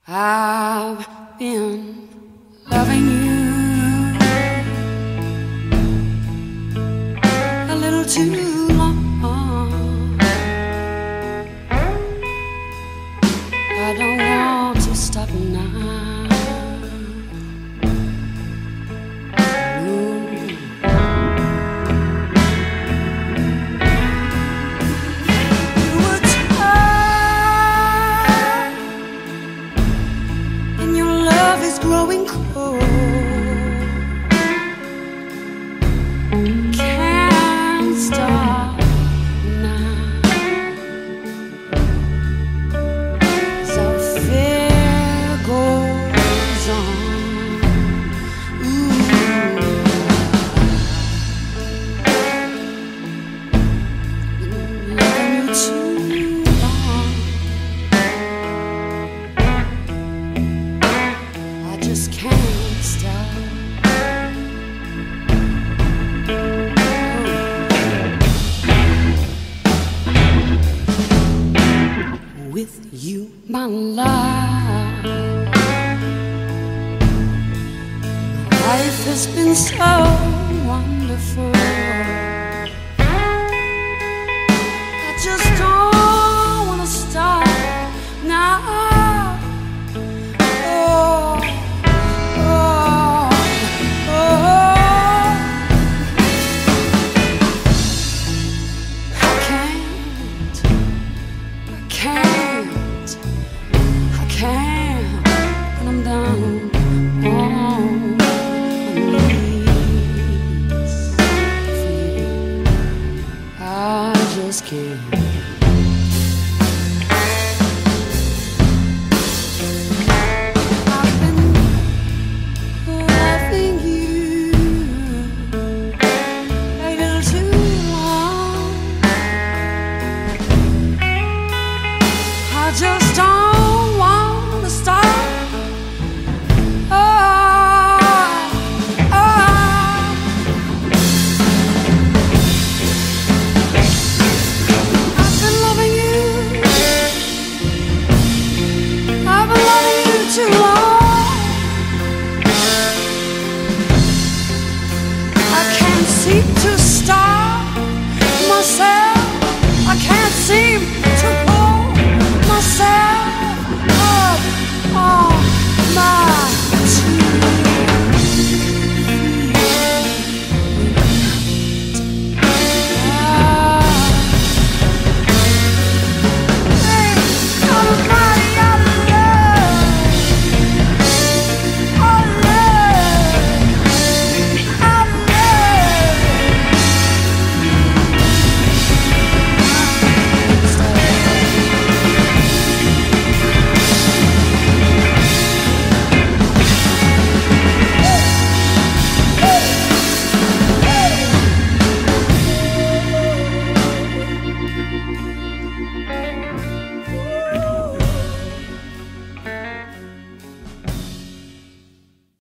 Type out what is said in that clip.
I've been loving you a little too long. I don't want to stop now. Growing cold, can't stop now. So fear goes on. Loving you too long. Just can't stop. With you, my life has been so wonderful.